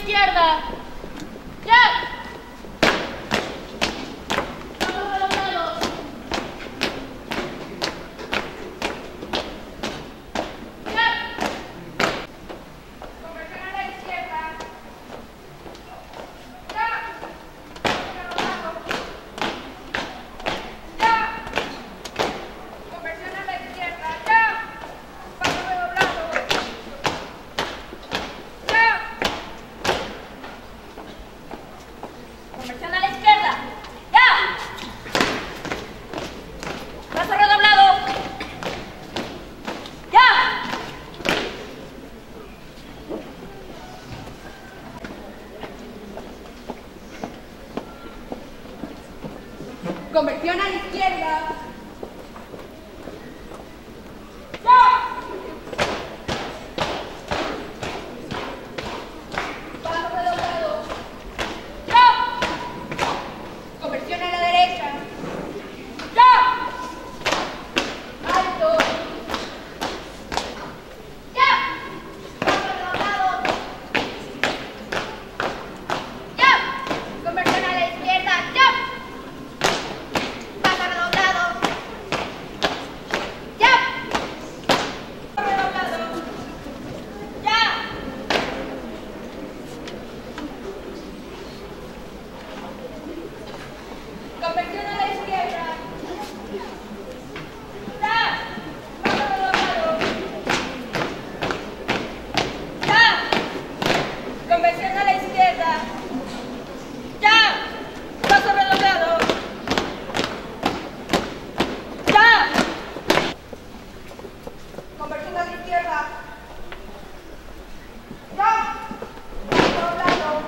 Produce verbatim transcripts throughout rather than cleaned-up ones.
izquierda. ¡Ya! Conversión a la izquierda. ¡Ya! Paso redoblado. ¡Ya! Conversión a la izquierda. Conversión a la izquierda. ¡Ya! Paso redoblado. ¡Ya! Conversión a la izquierda. ¡Ya! Paso redoblado. ¡Ya! Conversión a la izquierda. ¡Ya! Paso redoblado.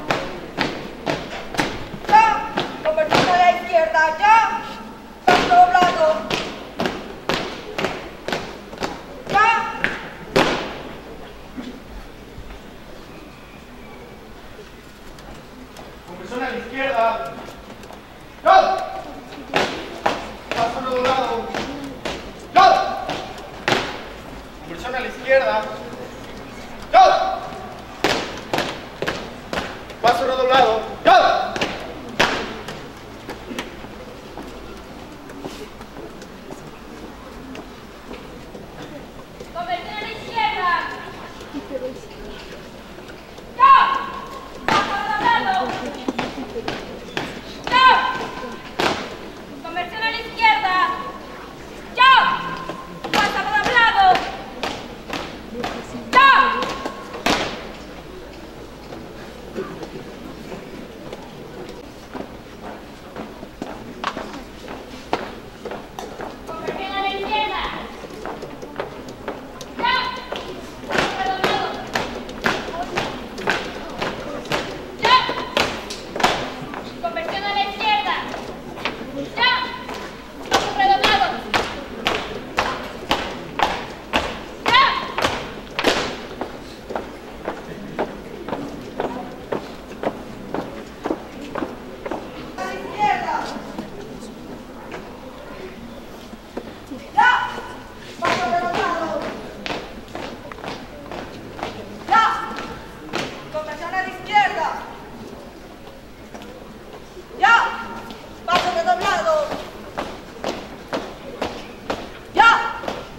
¡Ya! Conversión a la izquierda, ya, paso doblado, ya, conversión a la izquierda, ya, paso doblado, ya, conversión a la izquierda, ya, paso redoblado, ya. Conversión a la izquierda. ¡Ya! Paso redoblado. ¡Ya! Conversión a la izquierda. ¡Ya! Paso redoblado. ¡Ya! Conversión a la izquierda. Conversión a la izquierda. ¡Ya! Paso redoblado. ¡Ya! A la izquierda. ¡Ya! Paso redoblado. ¡Ya! Conversión a la izquierda. ¡Ya! Paso redoblado. ¡Ya!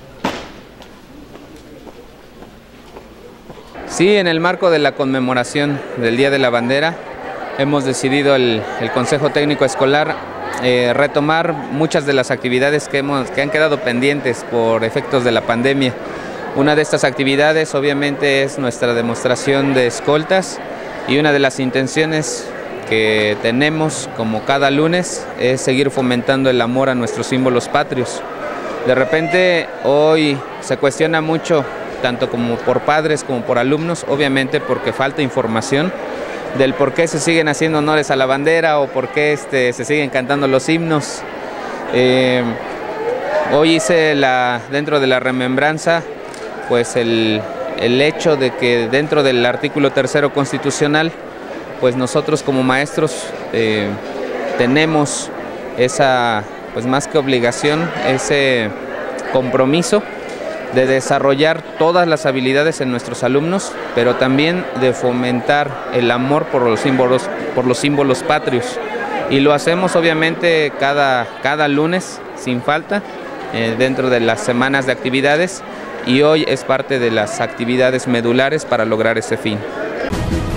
Sí, en el marco de la conmemoración del Día de la Bandera, hemos decidido el, el Consejo Técnico Escolar eh, retomar muchas de las actividades que, hemos, que han quedado pendientes por efectos de la pandemia. Una de estas actividades obviamente es nuestra demostración de escoltas, y una de las intenciones que tenemos como cada lunes es seguir fomentando el amor a nuestros símbolos patrios. De repente hoy se cuestiona mucho, tanto como por padres como por alumnos, obviamente porque falta información del por qué se siguen haciendo honores a la bandera o por qué este, se siguen cantando los himnos. Eh, hoy hice la, dentro de la remembranza pues el, el hecho de que dentro del artículo tercero constitucional, pues nosotros como maestros eh, tenemos esa, pues más que obligación, ese compromiso de desarrollar todas las habilidades en nuestros alumnos, pero también de fomentar el amor por los símbolos, por los símbolos patrios. Y lo hacemos obviamente cada, cada lunes, sin falta, eh, dentro de las semanas de actividades, y hoy es parte de las actividades medulares para lograr ese fin.